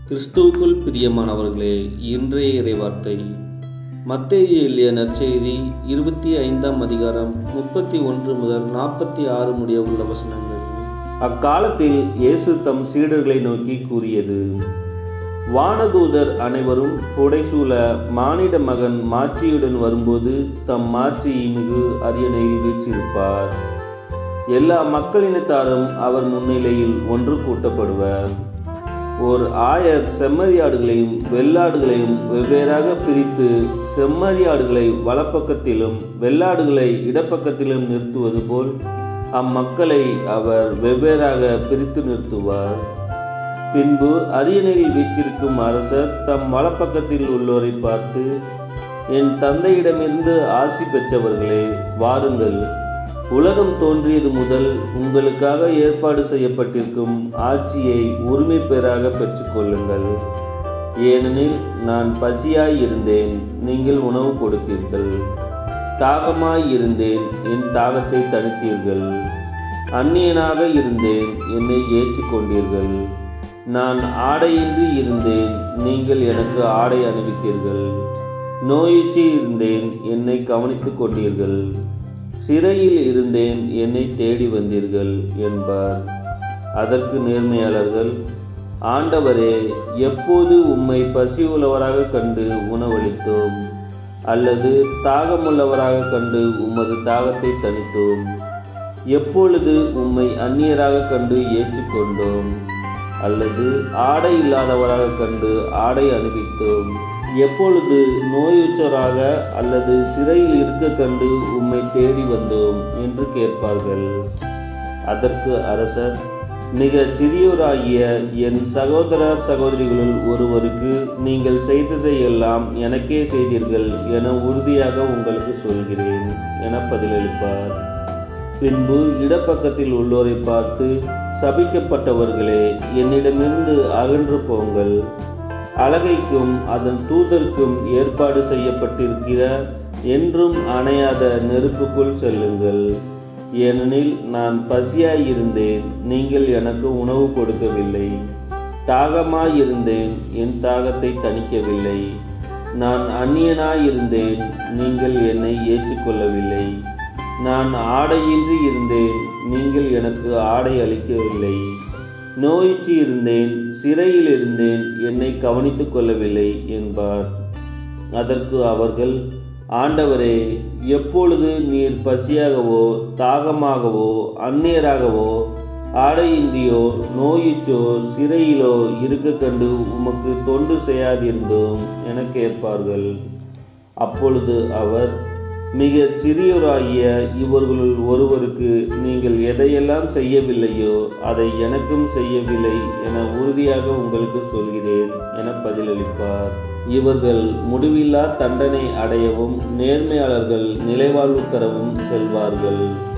கிறிஸ்துவுக்குள் பிரியமானவர்களே, இன்றைய இறைவார்த்தை மத்தேயு எழுதிய நற்செய்தி 25ஆம் அதிகாரம் 31 முதல் 46 முடிய உள்ள வசனங்கள். அக்காலத்தில் இயேசு தம் சீடர்களை நோக்கி கூறியது: வானதூதர் அனைவரும் புடைசூழ மானிட மகன் மாட்சியுடன் வரும்போது தம் மாட்சி மிகு அரியணையில் வீற்றிருப்பார். எல்லா மக்களினத்தாரும் அவர் முன்னிலையில் ஒன்று கூட்டப்படுவர். ஓர் ஆயர் செம்மறியாடுகளையும் வெள்ளாடுகளையும் வெவ்வேறாக பிரித்து செம்மறியாடுகளை வலப்பக்கத்திலும் வெள்ளாடுகளை இடப்பக்கத்திலும் நிறுத்துவது போல் அம்மக்களை அவர் வெவ்வேறாக பிரித்து நிறுத்துவார். பின்பு அரியணையில் வீற்றிருக்கும் அரசர் தம் வலப்பக்கத்தில் உள்ளோரை பார்த்து, என் தந்தையிடமிருந்து ஆசி பெற்றவர்களே, வாருங்கள், உலகம் தோன்றியது முதல் உங்களுக்காக ஏற்பாடு செய்யப்பட்டிருக்கும் ஆட்சியை உரிமை பெறாக பெற்றுக்கொள்ளுங்கள். ஏனெனில் நான் பசியாய் இருந்தேன், நீங்கள் உணவு கொடுத்தீர்கள். தாகமாய் இருந்தேன், என் தாகத்தை தணித்தீர்கள். அந்நியனாக இருந்தேன், என்னை ஏற்றுக்கொண்டீர்கள். நான் ஆடையின்றி இருந்தேன், நீங்கள் எனக்கு ஆடை அணிவித்தீர்கள். நோயுற்றி இருந்தேன், என்னை கவனித்துக் கொண்டீர்கள். சிறையில் இருந்தேன், என்னை தேடி வந்தீர்கள் என்பார். அதற்கு நேர்மையாளர்கள், ஆண்டவரே, எப்போது உம்மை பசி உள்ளவராக கண்டு உணவளித்தோம், அல்லது தாகமுள்ளவராக கண்டு உமது தாகத்தை தணித்தோம்? எப்பொழுது உம்மை அந்நியராக கண்டு ஏற்றுக்கொண்டோம், அல்லது ஆடை இல்லாதவராக கண்டு ஆடை அணிவித்தோம்? எப்பொழுது நோயுற்றராக அல்லது சிறையில் இருக்க கண்டு உம்மை தேடி வந்தோம் என்று கேட்பார்கள். அதற்கு அரசர், மிக சிறியோராகிய என் சகோதரர் சகோதரிகளுள் ஒருவருக்கு நீங்கள் செய்ததை எல்லாம் எனக்கே செய்தீர்கள் என உறுதியாக உங்களுக்கு சொல்கிறேன் என பதிலளிப்பார். பின்பு இடப்பக்கத்தில் உள்ளோரை பார்த்து, சபிக்கப்பட்டவர்களே, என்னிடமிருந்து அகன்று போங்கள், அலகைக்கும் அதன் தூதருக்கும் ஏற்பாடு செய்யப்பட்டிருக்கிற என்றும் அணையாத நெருப்புக்குள் செல்லுங்கள். ஏனெனில் நான் பசியாயிருந்தேன், நீங்கள் எனக்கு உணவு கொடுக்கவில்லை. தாகமாயிருந்தேன், என் தாகத்தை தணிக்கவில்லை. நான் அந்நியனாயிருந்தேன், நீங்கள் என்னை ஏற்றுக்கொள்ளவில்லை. நான் ஆடையின்றி இருந்தேன், நீங்கள் எனக்கு ஆடை அளிக்கவில்லை. நோயுற்றி இருந்தேன், சிறையில் இருந்தேன், என்னை கவனித்துக் கொள்ளவில்லை என்பார். அதற்கு அவர்கள், ஆண்டவரே, எப்பொழுது நீர் பசியாகவோ தாகமாகவோ அந்நியராகவோ ஆடையின்றியோ நோயுற்றோ சிறையிலோ இருக்க கண்டு உமக்கு தொண்டு செய்யாதிருந்தோம் என கேட்பார்கள். அப்பொழுது அவர், மிக சிறியோராகிய இவர்களுள் ஒருவருக்கு நீங்கள் எதையெல்லாம் செய்யவில்லையோ அதை எனக்கும் செய்யவில்லை என உறுதியாக உங்களுக்கு சொல்கிறேன் என பதிலளிப்பார். இவர்கள் முடிவில்லா தண்டனை அடையவும் நேர்மையாளர்கள் நிலைவாழ்வு பெறவும் செல்வார்கள்.